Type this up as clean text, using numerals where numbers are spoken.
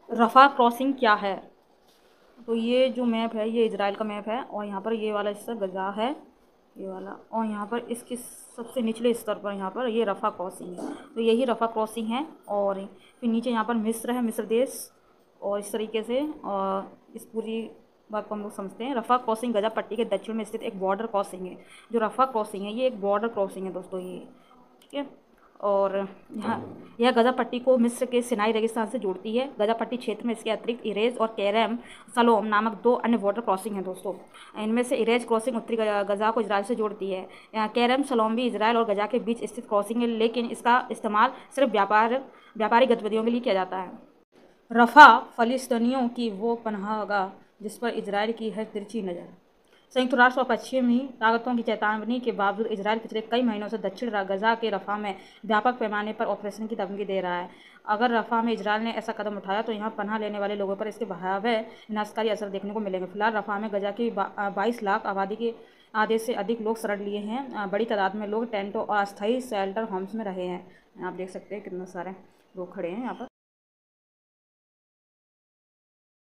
रफ़ा crossing क्या है? तो ये जो मैप है ये इजराइल का मैप है और यहाँ पर ये वाला हिस्सा गजा है, ये वाला, और यहाँ पर इसके सबसे निचले स्तर पर यहाँ पर ये रफ़ा क्रॉसिंग है। तो यही रफ़ा क्रॉसिंग है। और फिर नीचे यहाँ पर मिस्र है, मिस्र देश, और इस तरीके से और इस पूरी बात को हम लोग समझते हैं। रफ़ा क्रॉसिंग गजा पट्टी के दक्षिण में स्थित एक बॉर्डर क्रॉसिंग है। जो रफ़ा क्रॉसिंग है ये एक बॉर्डर क्रॉसिंग है दोस्तों, ये ठीक है। और यहाँ यह गजा पट्टी को मिस्र के सिनाई रेगिस्तान से जोड़ती है। गजा पट्टी क्षेत्र में इसके अतिरिक्त इरेज और केरम सलोम नामक 2 अन्य बॉर्डर क्रॉसिंग हैं दोस्तों। इनमें से इरेज क्रॉसिंग उत्तरी गजा को इजराइल से जोड़ती है। यहाँ केरम सलोम भी इजराइल और गजा के बीच स्थित क्रॉसिंग है, लेकिन इसका इस्तेमाल सिर्फ व्यापारी गतिविधियों के लिए किया जाता है। रफ़ा फ़लस्तीनियों की वो पनाहगाह जिस पर इजराइल की है तिरछी नज़र। संयुक्त राष्ट्र और पश्चिमी ताकतों की चेतावनी के बावजूद इजराइल पिछले कई महीनों से दक्षिण गजा के रफ़ा में व्यापक पैमाने पर ऑपरेशन की धमकी दे रहा है। अगर रफ़ा में इजराइल ने ऐसा कदम उठाया तो यहाँ पनाह लेने वाले लोगों पर इसके भयावह विनाशकारी असर देखने को मिलेंगे। फिलहाल रफ़ा में गजा की 22 लाख आबादी के आधे से अधिक लोग शरण लिए हैं। बड़ी तादाद में लोग टेंटों और अस्थायी शेल्टर होम्स में रहे हैं। आप देख सकते हैं कितने सारे लोग खड़े हैं यहाँ पर।